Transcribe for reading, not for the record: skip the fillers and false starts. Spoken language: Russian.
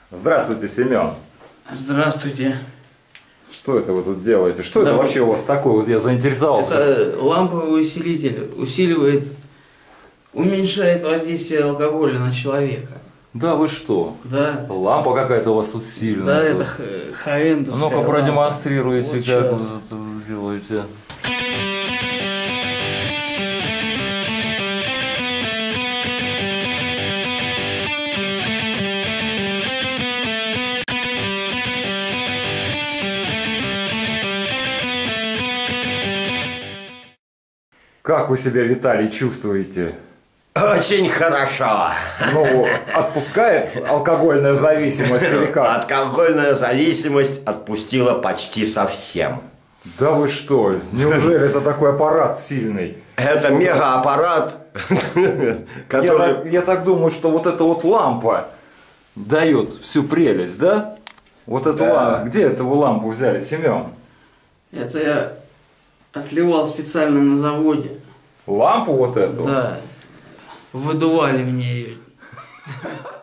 Здравствуйте, Семен. Здравствуйте. Что это вы тут делаете? Что это вообще у вас такое? Вот я заинтересовался. Это ламповый усилитель. Усиливает, уменьшает воздействие алкоголя на человека. Да вы что? Да. Лампа какая-то у вас тут сильная. Да, это хай-эндовская Ну-ка продемонстрируйте, вот как сейчас. вы это делаете. Как вы себя, Виталий, чувствуете? Очень хорошо. Ну, отпускает алкогольная зависимость или как? Алкогольная зависимость отпустила почти совсем. Да вы что? Неужели это такой аппарат сильный? Это мегааппарат, который... Я так думаю, что вот эта вот лампа дает всю прелесть, да? Вот эту лампу. Где эту вы лампу взяли, Семен? Это я отливал специально на заводе. Лампу вот эту? Да. Выдували мне ее.